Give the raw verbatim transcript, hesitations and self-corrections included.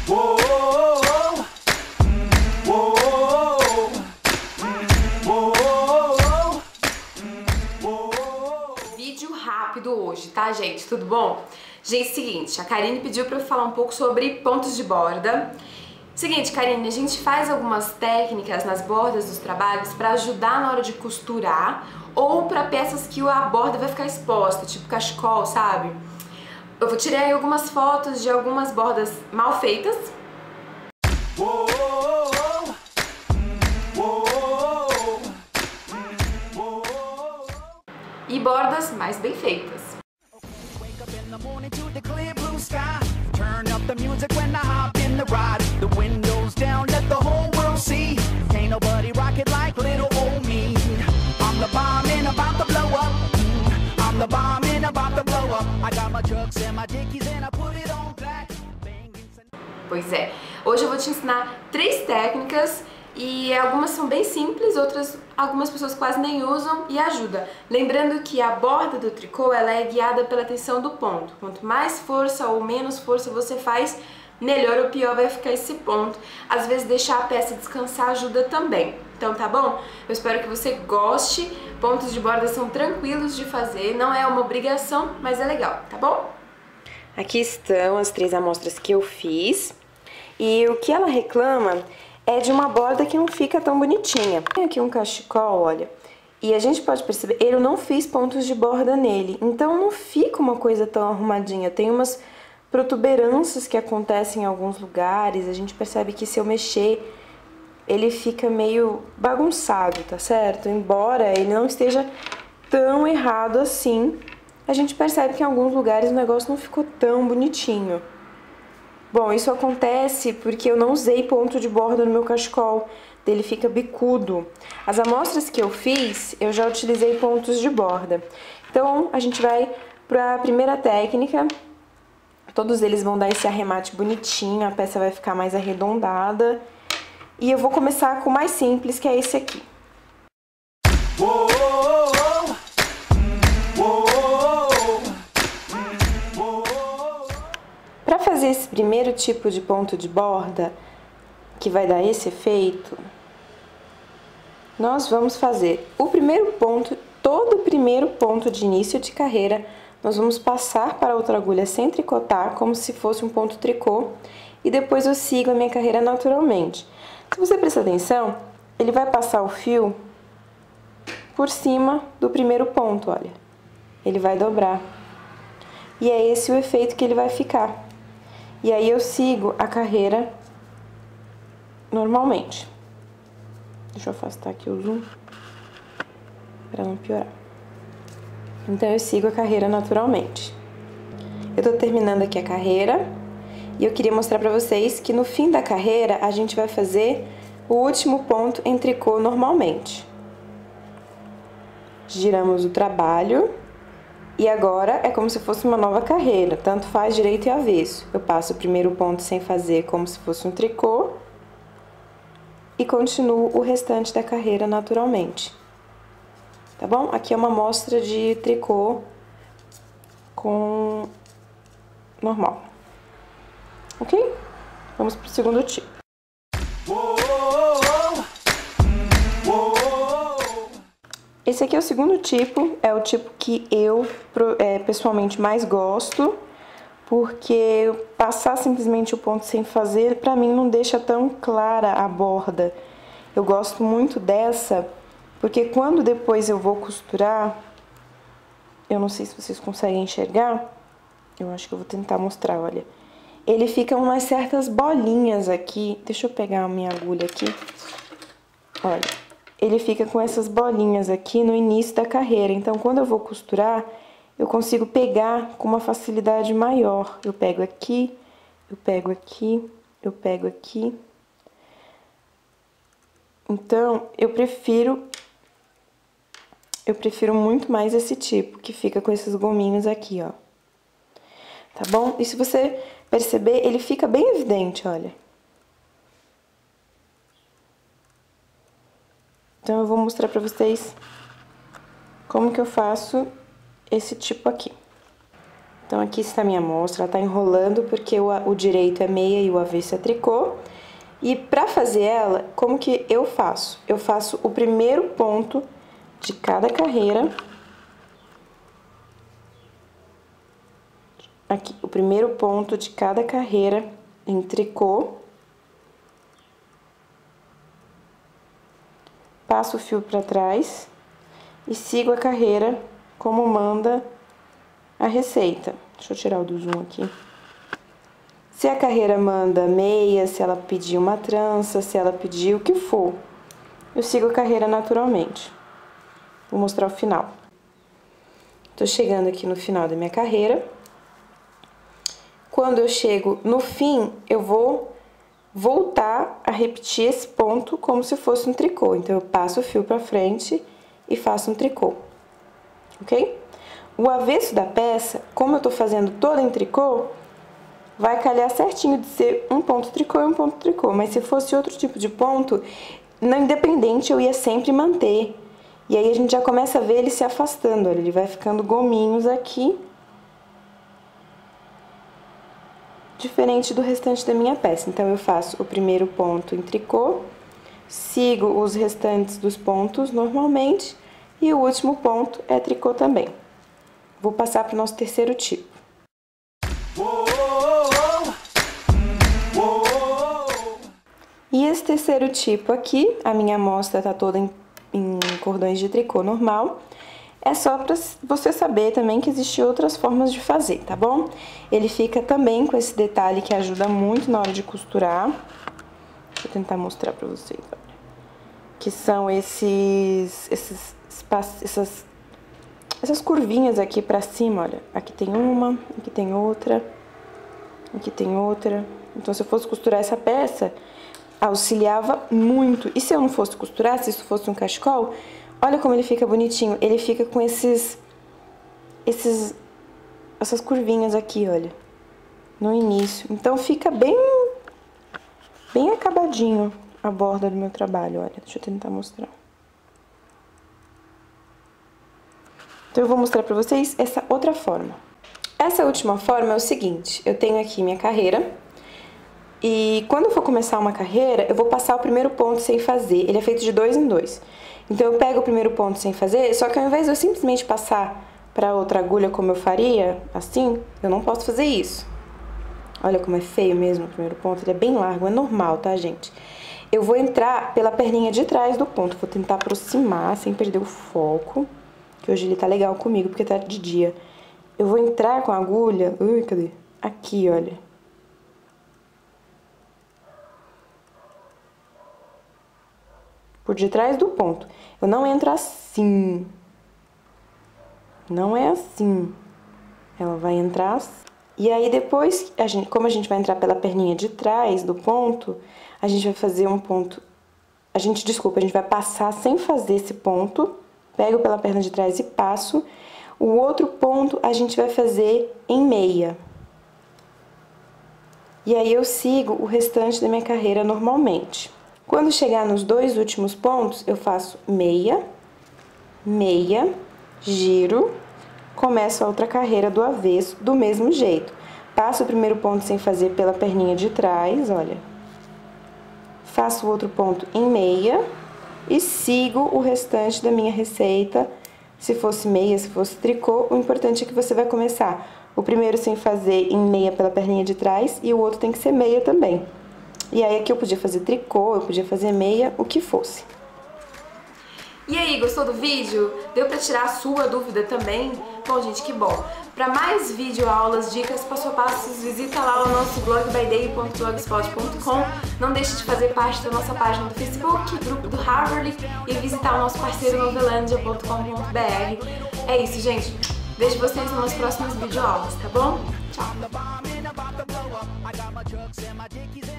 Vídeo rápido hoje, tá, gente? Tudo bom? Gente, seguinte, a Karine pediu pra eu falar um pouco sobre pontos de borda. Seguinte, Karine, a gente faz algumas técnicas nas bordas dos trabalhos pra ajudar na hora de costurar ou pra peças que a borda vai ficar exposta, tipo cachecol, sabe? Eu vou tirar aí algumas fotos de algumas bordas mal feitas. E bordas mais bem feitas. Pois é, hoje eu vou te ensinar três técnicas e algumas são bem simples, outras algumas pessoas quase nem usam e ajuda. Lembrando que a borda do tricô ela é guiada pela tensão do ponto. Quanto mais força ou menos força você faz, melhor ou pior vai ficar esse ponto. Às vezes deixar a peça descansar ajuda também. Então tá bom? Eu espero que você goste. Pontos de borda são tranquilos de fazer, não é uma obrigação, mas é legal, tá bom? Aqui estão as três amostras que eu fiz. E o que ela reclama é de uma borda que não fica tão bonitinha. Tem aqui um cachecol, olha, e a gente pode perceber, eu não fiz pontos de borda nele, então não fica uma coisa tão arrumadinha. Tem umas protuberâncias que acontecem em alguns lugares, a gente percebe que se eu mexer, ele fica meio bagunçado, tá certo? Embora ele não esteja tão errado assim, a gente percebe que em alguns lugares o negócio não ficou tão bonitinho. Bom, isso acontece porque eu não usei ponto de borda no meu cachecol, ele fica bicudo. As amostras que eu fiz, eu já utilizei pontos de borda. Então, a gente vai para a primeira técnica. Todos eles vão dar esse arremate bonitinho, a peça vai ficar mais arredondada. E eu vou começar com o mais simples, que é esse aqui. Para fazer esse primeiro tipo de ponto de borda, que vai dar esse efeito, nós vamos fazer o primeiro ponto, todo o primeiro ponto de início de carreira, nós vamos passar para outra agulha sem tricotar, como se fosse um ponto tricô, e depois eu sigo a minha carreira naturalmente. Se você prestar atenção, ele vai passar o fio por cima do primeiro ponto, olha. Ele vai dobrar. E é esse o efeito que ele vai ficar. E aí eu sigo a carreira normalmente. Deixa eu afastar aqui o zoom para não piorar. Então eu sigo a carreira naturalmente. Eu tô terminando aqui a carreira e eu queria mostrar para vocês que no fim da carreira a gente vai fazer o último ponto em tricô normalmente. Giramos o trabalho. E agora é como se fosse uma nova carreira, tanto faz direito e avesso. Eu passo o primeiro ponto sem fazer como se fosse um tricô e continuo o restante da carreira naturalmente. Tá bom? Aqui é uma amostra de tricô com normal. Ok? Vamos pro segundo tipo. Esse aqui é o segundo tipo, é o tipo que eu é, pessoalmente mais gosto, porque passar simplesmente o ponto sem fazer, pra mim não deixa tão clara a borda. Eu gosto muito dessa, porque quando depois eu vou costurar, eu não sei se vocês conseguem enxergar, eu acho que eu vou tentar mostrar, olha. Ele fica umas certas bolinhas aqui, deixa eu pegar a minha agulha aqui, olha. Ele fica com essas bolinhas aqui no início da carreira, então quando eu vou costurar, eu consigo pegar com uma facilidade maior. Eu pego aqui, eu pego aqui, eu pego aqui. Então, eu prefiro, eu prefiro muito mais esse tipo, que fica com esses gominhos aqui, ó. Tá bom? E se você perceber, ele fica bem evidente, olha. Então, eu vou mostrar pra vocês como que eu faço esse tipo aqui. Então aqui está a minha amostra, ela tá enrolando porque o, o direito é meia e o avesso é tricô. E pra fazer ela, como que eu faço? Eu faço o primeiro ponto de cada carreira. Aqui, o primeiro ponto de cada carreira em tricô. Passo o fio pra trás e sigo a carreira como manda a receita. Deixa eu tirar o do zoom aqui. Se a carreira manda meia, se ela pedir uma trança, se ela pedir o que for, eu sigo a carreira naturalmente. Vou mostrar o final. Tô chegando aqui no final da minha carreira. Quando eu chego no fim, eu vou voltar a repetir esse ponto como se fosse um tricô. Então, eu passo o fio pra frente e faço um tricô, ok? O avesso da peça, como eu tô fazendo toda em tricô, vai calhar certinho de ser um ponto tricô e um ponto tricô. Mas se fosse outro tipo de ponto, não independente, eu ia sempre manter. E aí a gente já começa a ver ele se afastando, olha, ele vai ficando gominhos aqui. Diferente do restante da minha peça. Então, eu faço o primeiro ponto em tricô, sigo os restantes dos pontos normalmente, e o último ponto é tricô também. Vou passar para o nosso terceiro tipo. E esse terceiro tipo aqui, a minha amostra tá toda em, em cordões de tricô normal. É só pra você saber também que existem outras formas de fazer, tá bom? Ele fica também com esse detalhe que ajuda muito na hora de costurar. Deixa eu tentar mostrar pra vocês, olha. Que são esses, esses espaços, essas, essas curvinhas aqui pra cima, olha. Aqui tem uma, aqui tem outra, aqui tem outra. Então, se eu fosse costurar essa peça, auxiliava muito. E se eu não fosse costurar, se isso fosse um cachecol, olha como ele fica bonitinho. Ele fica com esses, esses, essas curvinhas aqui, olha, no início. Então, fica bem, bem acabadinho a borda do meu trabalho, olha. Deixa eu tentar mostrar. Então, eu vou mostrar pra vocês essa outra forma. Essa última forma é o seguinte, eu tenho aqui minha carreira. E quando eu for começar uma carreira, eu vou passar o primeiro ponto sem fazer. Ele é feito de dois em dois. Então, eu pego o primeiro ponto sem fazer, só que ao invés de eu simplesmente passar para outra agulha como eu faria, assim, eu não posso fazer isso. Olha como é feio mesmo o primeiro ponto, ele é bem largo, é normal, tá, gente? Eu vou entrar pela perninha de trás do ponto, vou tentar aproximar sem perder o foco, que hoje ele tá legal comigo, porque tá de dia. Eu vou entrar com a agulha, ui, cadê? Aqui, olha. Por detrás do ponto. Eu não entro assim. Não é assim. Ela vai entrar assim. E aí depois, a gente, como a gente vai entrar pela perninha de trás do ponto, a gente vai fazer um ponto... A gente, desculpa, a gente vai passar sem fazer esse ponto. Pego pela perna de trás e passo. O outro ponto a gente vai fazer em meia. E aí eu sigo o restante da minha carreira normalmente. Quando chegar nos dois últimos pontos, eu faço meia, meia, giro, começo a outra carreira do avesso do mesmo jeito. Passo o primeiro ponto sem fazer pela perninha de trás, olha. Faço o outro ponto em meia e sigo o restante da minha receita. Se fosse meia, se fosse tricô, o importante é que você vai começar o primeiro sem fazer em meia pela perninha de trás e o outro tem que ser meia também. E aí aqui eu podia fazer tricô, eu podia fazer meia, o que fosse. E aí, gostou do vídeo? Deu pra tirar a sua dúvida também? Bom, gente, que bom! Para mais vídeo, aulas, dicas, passo a passo, visita lá o nosso blog by day ponto blogspot ponto com. Não deixe de fazer parte da nossa página do Facebook, grupo do Harvard e visitar o nosso parceiro novelandia ponto com ponto br. É isso, gente. Vejo vocês nos próximos vídeo aulas, tá bom? Tchau!